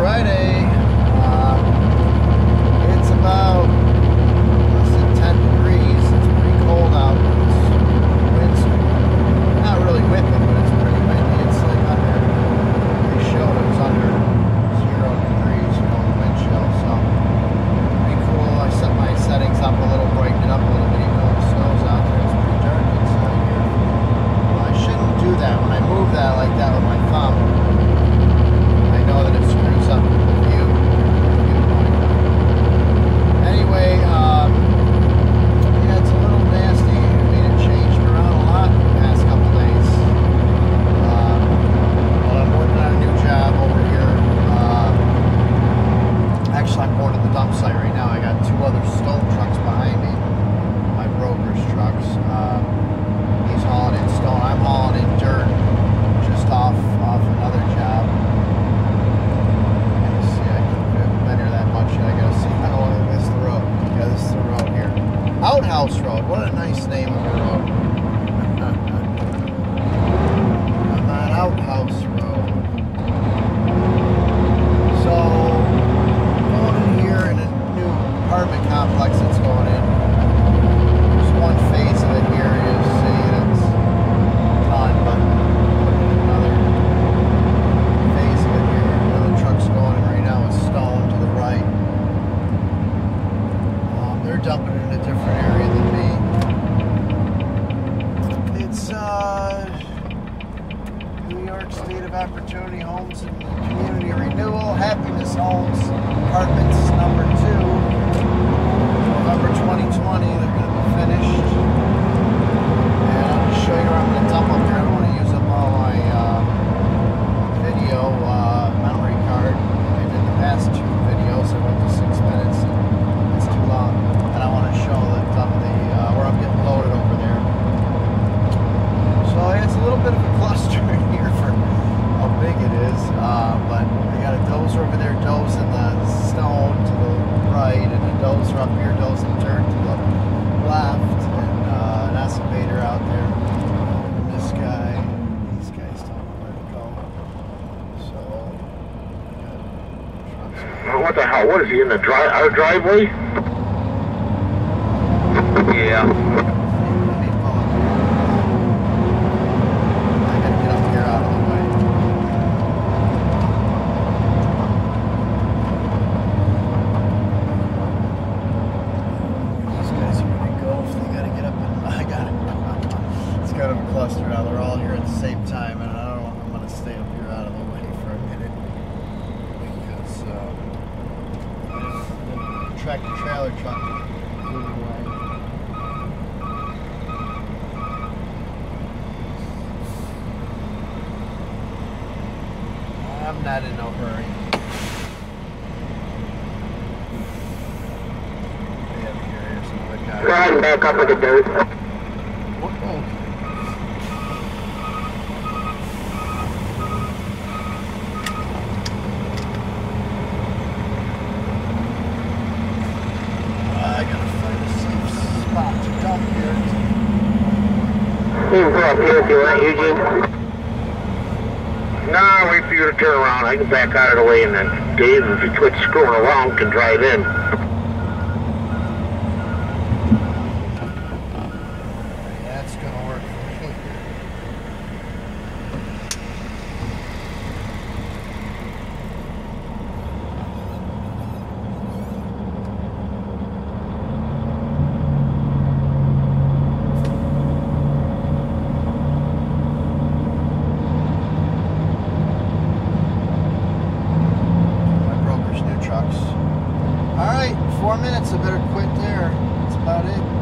Friday. It's about less than 10 degrees. It's pretty cold out. It's not really whipping, but it's pretty windy. It's like under, they showed it was under 0 degrees, you know, the wind chill. So pretty cool. I set my settings up a little, brighten it up a little bit, even though the snow's out there. It's pretty dark inside here. Well, I shouldn't do that when I move that like that with my thumb. I know that it screws up the view. Anyway, yeah, it's a little nasty. I mean, it changed around a lot in the past couple days. But I'm working on a new job over here. Actually, I'm going to the dump site right now. I got 2 other stone trucks behind me. My broker's trucks. He's hauling in stone. I'm hauling in dirt just off another job. Outhouse Road. What a nice name of a road. I'm on Outhouse Road. So, going in here in a new apartment complex that's going in. There's one phase of it here. You see that's done, but another phase of it here. Another truck's going in right now with stone to the right. They're dumping it in a different area than me. It's New York State of Opportunity Homes and Community Renewal, Happiness Homes, Apartments number 2. November 2020, they're going to be finished. And I'll just show you where I'm going to dump up there. I don't want to use up all my video memory card. I did the past 2 videos. I went to 6 minutes. It's too long. And I want to show that where I'm getting loaded over there. So it's a little bit of a cluster in here for how big it is. But they got a dozer over there dozing the stone to the right, and a dozer up here dozing dirt to the left, and an excavator out there. And this guy, these guys don't know where to go. So, what the hell? What is he in the our driveway? Yeah. I gotta get up here out of the way. These guys are gonna go if they gotta get up and it's kind of a cluster now. They're all here at the same time, and I'm gonna stay up here out of the way for a minute because the tractor trailer truck moving away. I'm not in no hurry. Here's another guy. Riding back up with the dirt. I gotta find a safe spot to dump here. You can go up here if you want, Eugene. Nah, wait for you to turn around. I can back out of the way, and then Dave, if he quits screwing around, can drive in. That's gonna work for me. All right, 4 minutes. I better quit there. That's about it.